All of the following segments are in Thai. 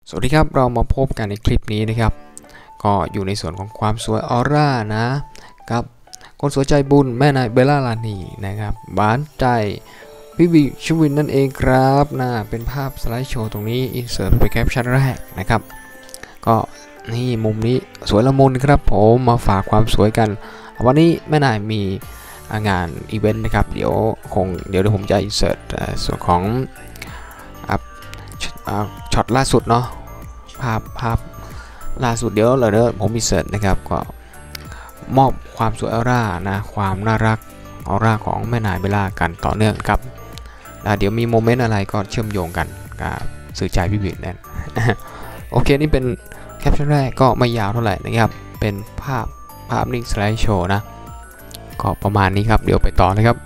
สวัสดีครับเรามาพบกันในคลิปนี้นะครับก็อยู่ในส่วนของความสวยออร่านะกับคนสวยใจบุญแม่นายเบลล่าลานีนะครับหวานใจพี่วิชวินนั่นเองครับนะเป็นภาพสไลด์โชว์ตรงนี้อินเสิร์ตไปแคปชั่นแรกนะครับก็นี่มุมนี้สวยละมุนครับผมมาฝากความสวยกันวันนี้แม่นายมีงานอีเวนต์นะครับเดี๋ยวผมจะอินเสิร์ตส่วนของช็อตล่าสุดเนาะภาพล่าสุดเดี๋ยวผมมีเสิร์ชนะครับก็มอบความสวยออร่านะความน่ารักออร่าของแม่นายเบลล่ากันต่อเนื่องครับเดี๋ยวมีโมเมนต์อะไรก็เชื่อมโยงกันกับสื่อใจพี่บิ๊กนั่น โอเคนี่เป็นแคปชั่นแรกก็ไม่ยาวเท่าไหร่นะครับเป็นภาพนิ่งสไลด์โชว์นะก็ประมาณนี้ครับเดี๋ยวไปต่อนะครับ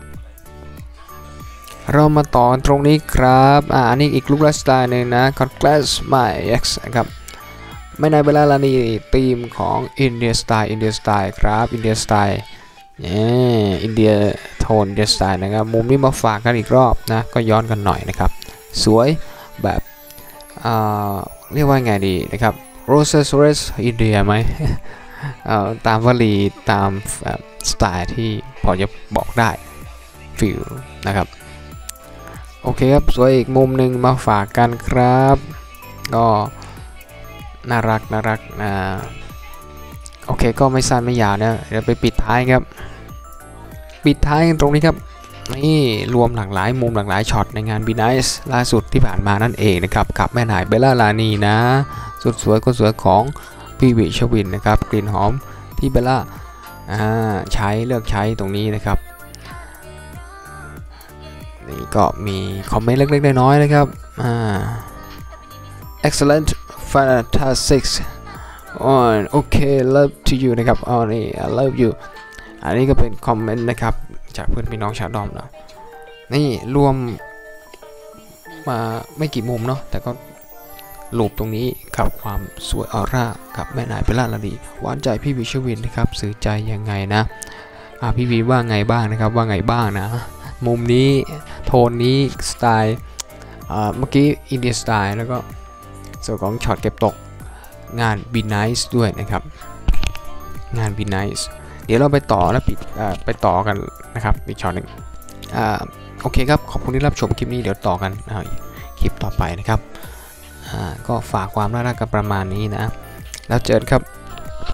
เรามาต่อตรงนี้ครับอันนี้อีกลุคไลฟ์สไตล์หนึ่งนะ Congrats My Ex นะครับไม่นายเบลล่าลานีธีมของ India Style ครับ India Style อินเดียโทน India Style นะครับมุมนี้มาฝากกันอีกรอบนะก็ย้อนกันหน่อยนะครับสวยแบบเรียกว่าไงดีนะครับ Roses India ไหม ตามวลีตามสไตล์ที่พอจะบอกได้ฟิลนะครับโอเคครับสวยอีกมุมหนึ่งมาฝากกันครับก็น่ารักโอเคก็ไม่สั้นไม่ยาวนะเดี๋ยวไปปิดท้ายครับปิดท้ายตรงนี้ครับนี่รวมหลากหลายมุมหลากหลายช็อตในงาน Be Nice ล่าสุดที่ผ่านมานั่นเองนะครับกับแม่นายเบลล่าลานีนะสุดสวยคนสวยของพี่วิชวินนะครับกลิ่นหอมที่เบลล่าเลือกใช้ตรงนี้นะครับนี่ก็มีคอมเมนต์เล็กๆน้อยๆนะครับexcellent fantastic okay love to you นะครับนี่ I love you อันนี้ก็เป็นคอมเมนต์นะครับจากเพื่อนพี่น้องชาวดอมเนาะนี่รวมมาไม่กี่มุมเนาะแต่ก็ลูปตรงนี้กับความสวยออร่ากับแม่นายเบลล่าลานีหวานใจพี่วิชวินนะครับสื่อใจยังไงนะพี่วีว่าไงบ้างนะครับว่าไงบ้างนะมุมนี้โทนนี้สไตล์เมื่อกี้อินเดียสไตล์แล้วก็ส่วนของช็อตเก็บตกงาน Be Nice ด้วยนะครับงาน Be Nice เดี๋ยวเราไปต่อแล้วไปต่อกันนะครับอีกช็อตหนึ่งโอเคครับขอบคุณที่รับชมคลิปนี้เดี๋ยวต่อกันคลิปต่อไปนะครับก็ฝากความน่ารักกันประมาณนี้นะแล้วเจอกันครับ